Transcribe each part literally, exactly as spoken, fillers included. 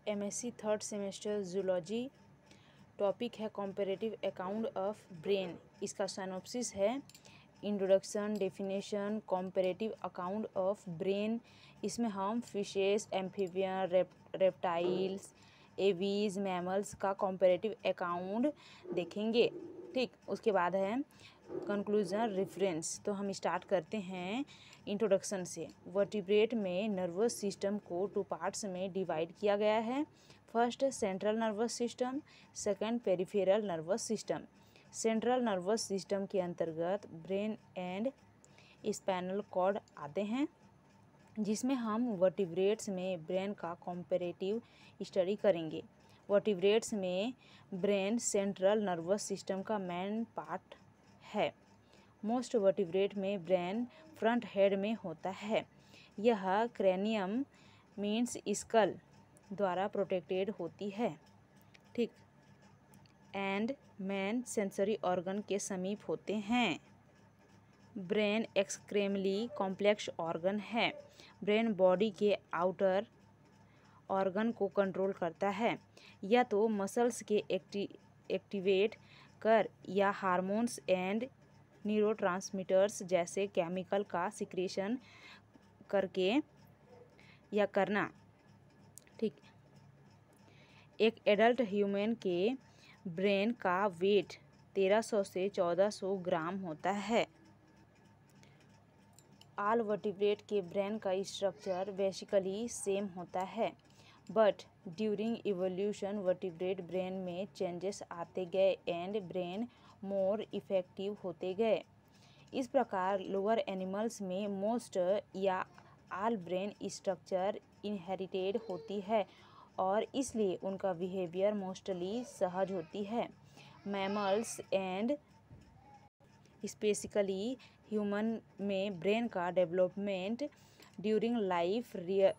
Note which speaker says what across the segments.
Speaker 1: MSc third semester zoology. Topic है comparative account of brain. इसका synopsis है introduction, definition, comparative account of brain. इसमें हम fishes, amphibian, rep reptiles, aves, mammals का comparative account देखेंगे। ठीक, उसके बाद है कंक्लूजन, रेफरेंस। तो हम स्टार्ट करते हैं इंट्रोडक्शन से। वर्टिब्रेट में नर्वस सिस्टम को टू पार्ट्स में डिवाइड किया गया है। First central nervous system, second peripheral nervous system. Central nervous system के अंतर्गत ब्रेन एंड स्पाइनल कॉर्ड आते हैं, जिसमें हम वर्टिब्रेट्स में ब्रेन का कॉम्परेटिव स्टडी करेंगे। वर्टिब्रेट्स में ब्रेन सेंट्रल नर्वस सिस्टम का मेन पार्ट है। मोस्ट वर्टिब्रेट में ब्रेन फ्रंट हेड में होता है। यह क्रेनियम मीन्स स्कल द्वारा प्रोटेक्टेड होती है। ठीक, एंड मेन सेंसरी ऑर्गन के समीप होते हैं। ब्रेन एक्सट्रीमली कॉम्प्लेक्स ऑर्गन है। ब्रेन बॉडी के आउटर ऑर्गन को कंट्रोल करता है, या तो मसल्स के एक्टि एक्टिवेट कर या हार्मोन्स एंड न्यूरोट्रांसमीटर्स जैसे केमिकल का सिक्रेशन करके या करना। ठीक, एक एडल्ट ह्यूमन के ब्रेन का वेट तेरह सौ से चौदह सौ ग्राम होता है। ऑल वर्टिब्रेट के ब्रेन का स्ट्रक्चर बेसिकली सेम होता है, but during evolution vertebrate brain में चेंजेस आते गए एंड ब्रेन मोर इफेक्टिव होते गए। इस प्रकार लोअर एनिमल्स में मोस्ट या ऑल ब्रेन स्ट्रक्चर इनहेरिटेड होती है और इसलिए उनका बिहेवियर मोस्टली सहज होती है। मैमल्स एंड स्पेसिफिकली ह्यूमन में ब्रेन का डेवलपमेंट ड्यूरिंग लाइफ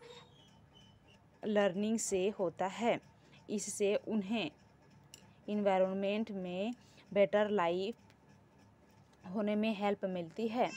Speaker 1: लर्निंग से होता है। इससे उन्हें इन्वायरमेंट में बेटर लाइफ होने में हेल्प मिलती है।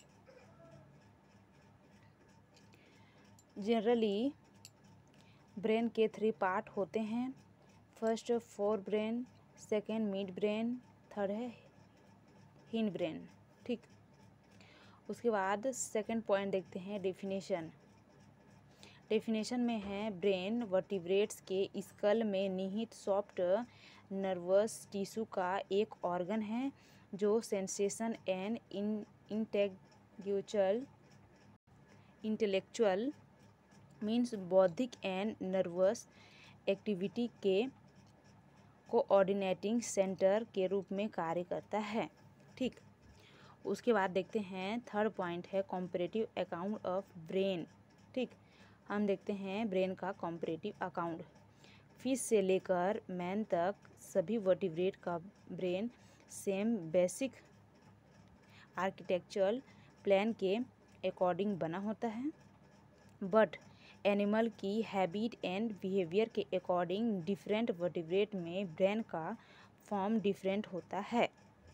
Speaker 1: जनरली ब्रेन के थ्री पार्ट होते हैं। First forebrain, second midbrain, third है हिंड ब्रेन। ठीक, उसके बाद सेकेंड पॉइंट देखते हैं डेफिनेशन। डेफिनेशन में है ब्रेन वर्टिब्रेट्स के स्कल में निहित सॉफ्ट नर्वस टिश्यू का एक ऑर्गन है जो sensation and intellectual intellectual means बौद्धिक एंड नर्वस एक्टिविटी के कोऑर्डिनेटिंग सेंटर के रूप में कार्य करता है। ठीक, उसके बाद देखते हैं थर्ड पॉइंट है कॉम्परेटिव अकाउंट ऑफ ब्रेन। ठीक, हम देखते हैं ब्रेन का कॉम्परेटिव अकाउंट। फिश से लेकर मैन तक सभी वर्टिब्रेट का brain same basic architectural plan के अकॉर्डिंग बना होता है, बट एनिमल की हैबिट एंड बिहेवियर के अकॉर्डिंग डिफरेंट वर्टिब्रेट में ब्रेन का फॉर्म डिफरेंट होता है।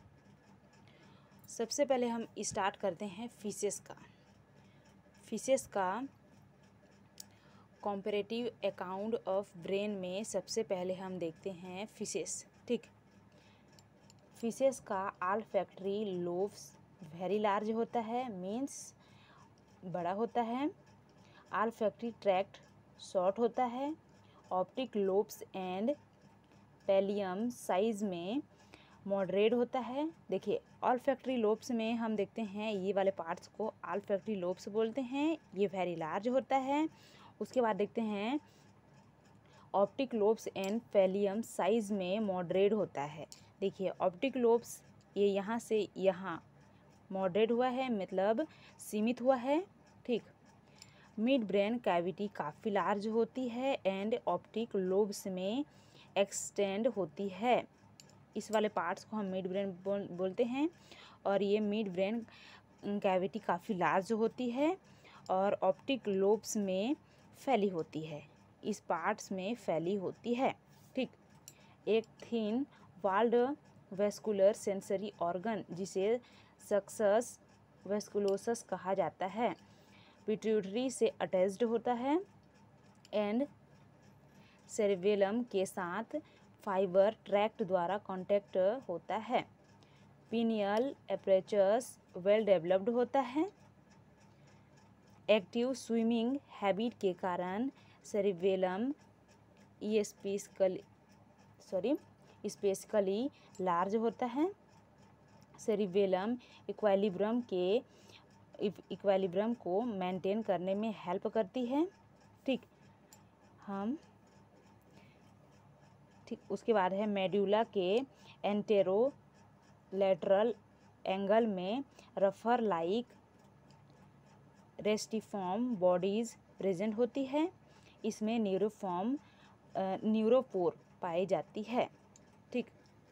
Speaker 1: सबसे पहले हम स्टार्ट करते हैं फिशेस का। फिशेस का कॉम्परेटिव अकाउंट ऑफ ब्रेन में सबसे पहले हम देखते हैं फिशेस। ठीक, फिशेस का ऑल्फैक्टरी लोब्स वेरी लार्ज होता है, मीन्स बड़ा होता है। ऑल्फैक्टरी ट्रैक्ट शॉर्ट होता है। Optic lobes and pallium size में मॉडरेट होता है। देखिए, ऑल्फैक्टरी लोब्स में हम देखते हैं ये वाले पार्ट्स को ऑल्फैक्टरी लोब्स बोलते हैं, ये वेरी लार्ज होता है। उसके बाद देखते हैं optic lobes and pallium size में मॉडरेट होता है। देखिए, ऑप्टिक लोब्स ये यहाँ से यहाँ मॉडरेट हुआ है, मतलब सीमित हुआ है। ठीक, मिड ब्रेन कैविटी काफ़ी लार्ज होती है एंड ऑप्टिक लोब्स में एक्सटेंड होती है। इस वाले पार्ट्स को हम मिड ब्रेन बोल, बोलते हैं और ये मिड ब्रेन कैविटी काफ़ी लार्ज होती है और ऑप्टिक लोब्स में फैली होती है, इस पार्ट्स में फैली होती है। ठीक, एक thin walled vascular sensory organ जिसे सक्सस वेस्कुलोसस कहा जाता है पिट्यूटरी से अटैच्ड होता है एंड सेरिबेलम के साथ फाइबर ट्रैक्ट द्वारा कांटेक्ट होता है। पिनियल एपरेचर्स वेल डेवलप्ड होता है। एक्टिव स्विमिंग हैबिट के कारण cerebellum specially sorry specially large होता है। सेरिबेलम इक्विलिब्रियम के इक्विलिब्रियम को मेंटेन करने में हेल्प करती है। ठीक हम ठीक उसके बाद है मेडुला के एंटेरोलेटरल एंगल में रफर लाइक रेस्टिफॉर्म बॉडीज प्रेजेंट होती है। इसमें न्यूरोफॉर्म न्यूरोपोर पाई जाती है। ठीक,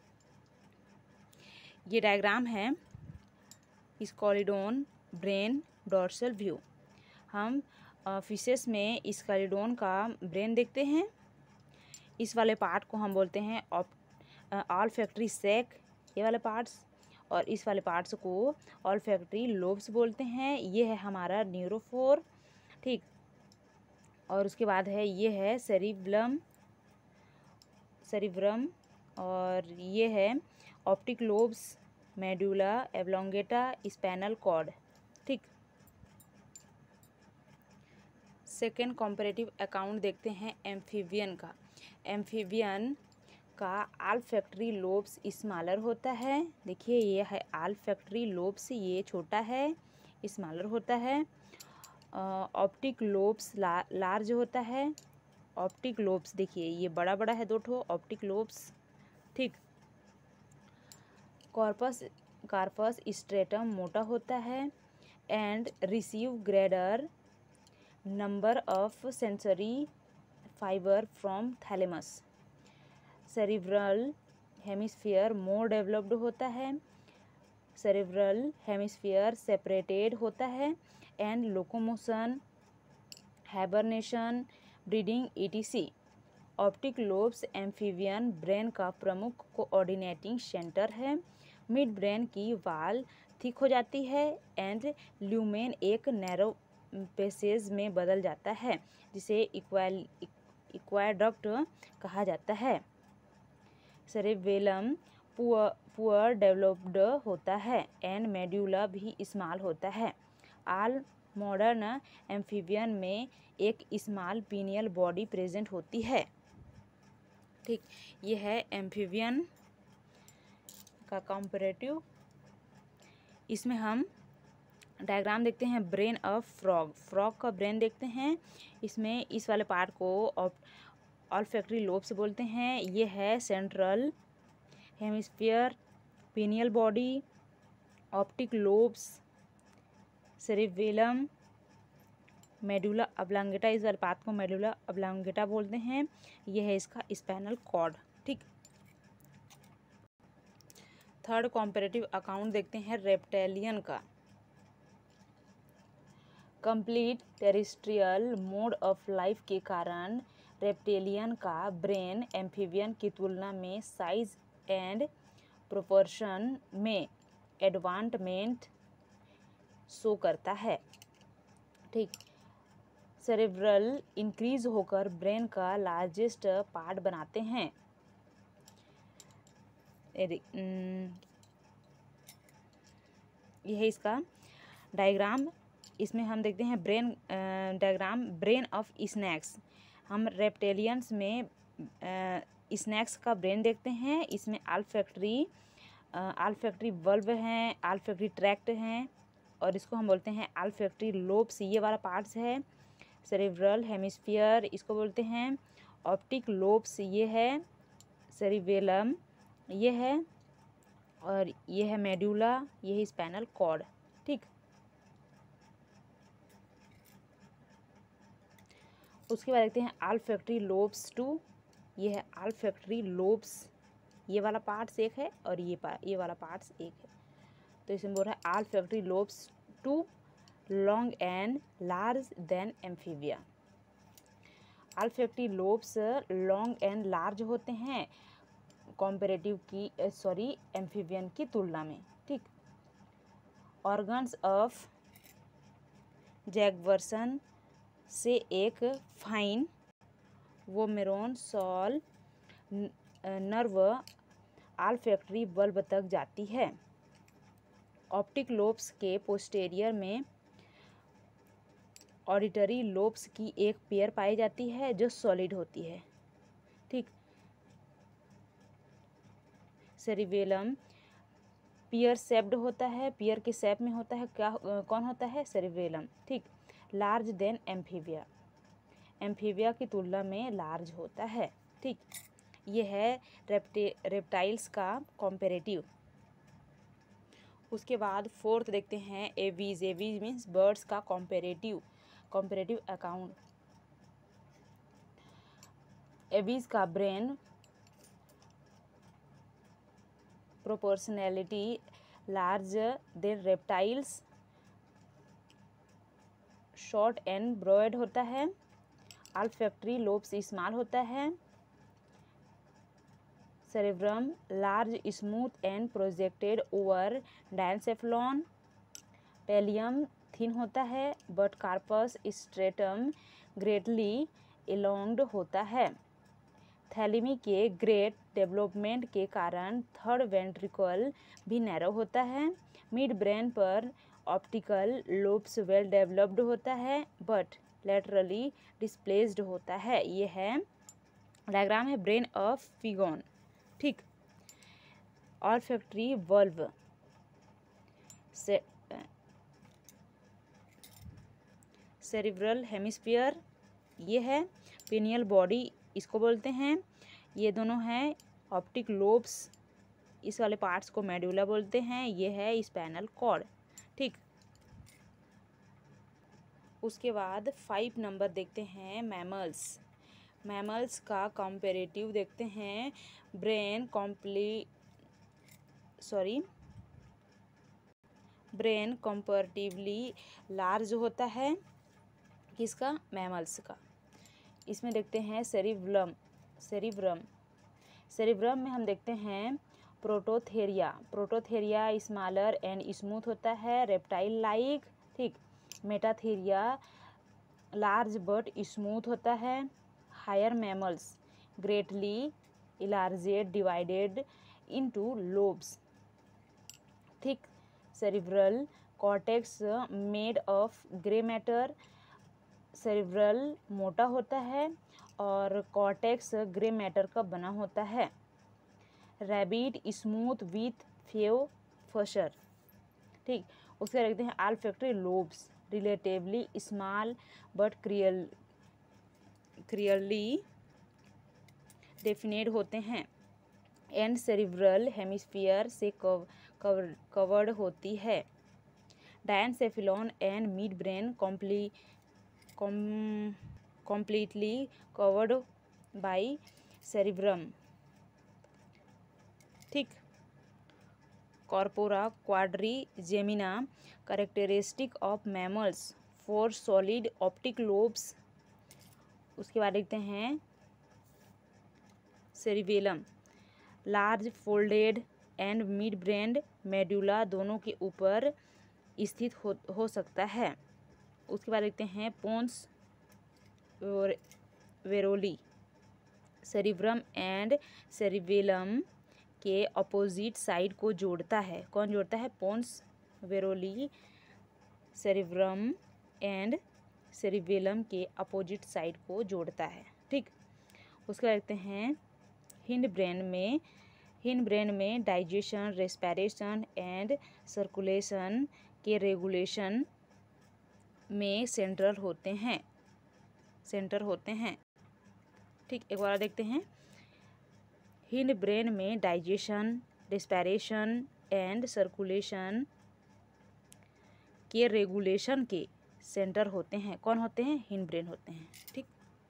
Speaker 1: ये डायग्राम है स्केलिडोन ब्रेन डोर्सल व्यू। हम फिशेस में स्केलिडोन का ब्रेन देखते हैं। इस वाले पार्ट को हम बोलते हैं ऑल्फैक्टरी सैक, ये वाले पार्ट्स, और इस वाले पार्ट्स को ऑल्फैक्टरी लोब्स बोलते हैं। ये है हमारा न्यूरोफोर। ठीक, और उसके बाद है ये है सेरिब्लम सेरिब्रम और ये है optic lobes, medulla oblongata, spinal cord. ठीक, सेकेंड कॉम्परेटिव अकाउंट देखते हैं एम्फीबियन का। एम्फीबियन का ऑल्फैक्टरी लोब्स स्मॉलर होता है। देखिए ये है ऑल्फैक्टरी लोब्स, ये छोटा है, स्मॉलर होता है। ऑप्टिक लोब्स ला, लार्ज होता है। ऑप्टिक लोब्स देखिए ये बड़ा बड़ा है, दो ठो ऑप्टिक लोब्स। ठीक, कॉर्पस कार्पस स्ट्रेटम मोटा होता है and receive greater number of sensory fibre from thalamus. Cerebral hemisphere more developed होता है। सेरिब्रल हेमिस्फीयर सेपरेटेड होता है and locomotion, hibernation, breeding ETC. Optic lobes amphibian brain का प्रमुख कोऑर्डिनेटिंग सेंटर है। मिड ब्रेन की वाल थिक हो जाती है एंड ल्यूमेन एक नैरो पैसेज में बदल जाता है जिसे इक्वल इक्वाडक्ट कहा जाता है। सेरिबेलम पुअर पुअर डेवलप्ड होता है एंड मेडुला भी स्मॉल होता है। ऑल मॉडर्न एम्फीबियन में एक स्मॉल पिनियल बॉडी प्रेजेंट होती है। ठीक, ये है एम्फीबियन का कंपैरेटिव। इसमें हम डायग्राम देखते हैं ब्रेन ऑफ फ्रॉग। फ्रॉग का ब्रेन देखते हैं। इसमें इस वाले पार्ट को ऑल्फैक्टरी लोब्स बोलते हैं। ये है central hemisphere, pineal body, optic lobes, cerebellum, medulla oblongata. इस वाले पार्ट को मेडुला ऑब्लांगेटा बोलते हैं। ये है इसका स्पाइनल कॉर्ड। ठीक, थर्ड कॉम्पैरेटिव अकाउंट देखते हैं रेप्टेलियन का। Complete terrestrial mode of life के कारण रेप्टेलियन का ब्रेन एम्फीबियन की तुलना में साइज एंड प्रोपोर्शन में एडवांसमेंट शो करता है। ठीक, सेरेब्रल इंक्रीज होकर ब्रेन का लार्जेस्ट पार्ट बनाते हैं। यह है इसका डायग्राम। इसमें हम देखते हैं brain diagram brain of snakes. हम रेप्टेलियंस में स्नैक्स का ब्रेन देखते हैं। इसमें ऑल्फैक्टरी ऑल्फैक्टरी बल्ब हैं, ऑल्फैक्टरी ट्रैक्ट हैं, और इसको हम बोलते हैं ऑल्फैक्टरी लोब्स। ये वाला पार्ट्स है सेरेब्रल हेमिस्फीयर, इसको बोलते हैं। ऑप्टिक लोब्स ये है, सेरिबेलम ये है, और ये है मेडुला, ये है स्पाइनल कॉर्ड। ठीक, उसके बाद देखते हैं ऑल्फैक्टरी लोब्स टू। ये है ऑल्फैक्टरी लोब्स, ये वाला पार्ट्स एक है और ये ये वाला पार्ट्स एक है। तो इसमें बोल रहा है olfactory lobes too long and large than amphibia. Olfactory lobes long and large होते हैं कॉम्पैरेटिव की सॉरी एम्फीबियन की तुलना में। ठीक, ऑर्गन्स ऑफ जैगवर्सन से एक fine vomeronasal nerve olfactory bulb तक जाती है। ऑप्टिक लोब्स के पोस्टेरियर में ऑडिटरी लोब्स की एक पेयर पाई जाती है जो सॉलिड होती है। ठीक, सेरिबेलम पियर शेप्ड होता है, पियर के शेप में होता है। क्या कौन होता है? सेरिबेलम। ठीक, लार्ज देन एम्फीबिया, एम्फीबिया की तुलना में लार्ज होता है। ठीक, ये है रेप्टे रेप्टाइल्स का कॉम्पेरेटिव। उसके बाद फोर्थ देखते हैं एवीज। एवीज मीन्स बर्ड्स का कॉम्पेरेटिव कॉम्पेरेटिव अकाउंट। एवीज का brain proportionality larger than reptiles, short and broad होता है। ऑल्फैक्टरी लोब्स स्मॉल होता है। Cerebrum large smooth and projected over diencephalon. Pallium thin होता है but corpus striatum greatly elongated होता है। थैलेमी के ग्रेट डेवलपमेंट के कारण थर्ड वेंट्रिकल भी नैरो होता है। मिड ब्रेन पर ऑप्टिकल लोब्स वेल डेवलप्ड होता है बट लेटरली डिस्प्लेस्ड होता है। ये है डायग्राम है ब्रेन ऑफ पिगॉन। ठीक, ऑल्फैक्टरी बल्ब से सेरिब्रल हेमिस्फीयर, ये है पिनियल बॉडी इसको बोलते हैं। ये दोनों हैं ऑप्टिक लोब्स, इस वाले पार्ट्स को मेडुला बोलते हैं। ये है स्पाइनल कॉर्ड। ठीक, उसके बाद फाइव नंबर देखते हैं मैमल्स। मैमल्स का कंपैरेटिव देखते हैं। ब्रेन कॉम्प्ली सॉरी ब्रेन कंपैरेटिवली लार्ज होता है। किसका? मैमल्स का। इसमें देखते हैं सेरिब्रम सेरिब्रम सेरिब्रम में हम देखते हैं prototheria prototheria smaller and smooth होता है, रेप्टाइल लाइक। ठीक, मेटाथेरिया लार्ज बट स्मूथ होता है। Higher mammals greatly enlarged divided into lobes. ठीक, cerebral cortex made of grey matter, cerebral मोटा होता है और कॉर्टेक्स ग्रे मैटर का बना होता है। Rabbit smooth with few fissure. ठीक, उसके देखते हैं olfactory lobes relatively small but clear clearly definite होते हैं। एंड सेरिब्रल हेमिस्फीयर से कव, कवर, कवर्ड होती है। डायनसेफिलॉन एंड मिड ब्रेन कॉम्प्ली completely covered by cerebrum। ठीक, corpora quadrigemina characteristic of mammals four solid optic lobes. उसके बाद देखते हैं cerebellum large folded and mid brain medulla दोनों के ऊपर स्थित हो, हो सकता है। उसके बाद देखते हैं pons varolii cerebrum and cerebellum के अपोजिट साइड को जोड़ता है। कौन जोड़ता है? Pons varolii cerebrum and cerebellum के अपोजिट साइड को जोड़ता है। ठीक, उसके बाद देखते हैं हिंड ब्रेन में हिंड ब्रेन में डाइजेशन, रेस्पिरेशन एंड सर्कुलेशन के रेगुलेशन में सेंट्रल होते हैं सेंटर होते हैं ठीक, एक बार देखते हैं हिंड ब्रेन में डाइजेशन, रेस्पिरेशन एंड सर्कुलेशन के रेगुलेशन के सेंटर होते हैं। कौन होते हैं? हिंड ब्रेन होते हैं। ठीक,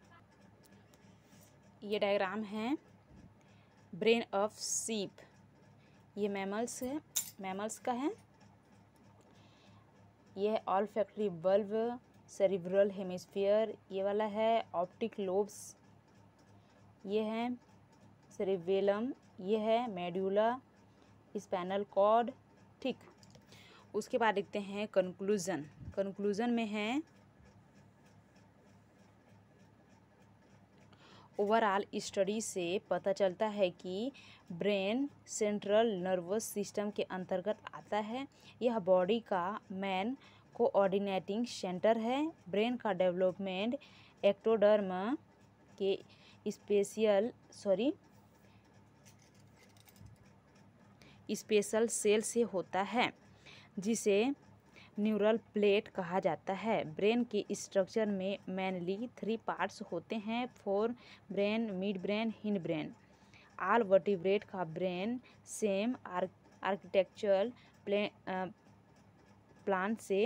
Speaker 1: ये डायग्राम है ब्रेन ऑफ सीप। ये मैमल्स है मैमल्स का है। ये है ऑल्फैक्टरी बल्ब, सेरिब्रल हेमिस्फीयर, ये वाला है ऑप्टिक लोब्स, ये है सेरिबेलम, ये है मेडुला, स्पाइनल कॉर्ड। ठीक, उसके बाद देखते हैं कंक्लूजन। कंक्लूजन में है ओवरऑल स्टडी से पता चलता है कि ब्रेन सेंट्रल नर्वस सिस्टम के अंतर्गत आता है। यह बॉडी का मेन कोऑर्डिनेटिंग सेंटर है। ब्रेन का डेवलपमेंट एक्टोडर्म के स्पेशियल सॉरी स्पेशल सेल से होता है, जिसे न्यूरल प्लेट कहा जाता है। ब्रेन के स्ट्रक्चर में मेनली थ्री पार्ट्स होते हैं: fore brain, mid brain, hind brain. All vertebrate का ब्रेन सेम आर्किटेक्चरल प्लान से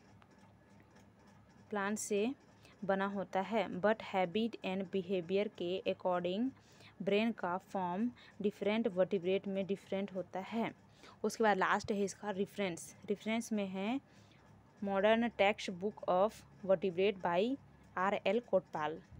Speaker 1: प्लान से बना होता है, बट हैबिट एंड बिहेवियर के अकॉर्डिंग ब्रेन का फॉर्म डिफरेंट वर्टिब्रेट में डिफरेंट होता है। उसके बाद लास्ट है इसका रेफरेंस। रेफरेंस में है modern text book of vertebrate by R L Kotpal.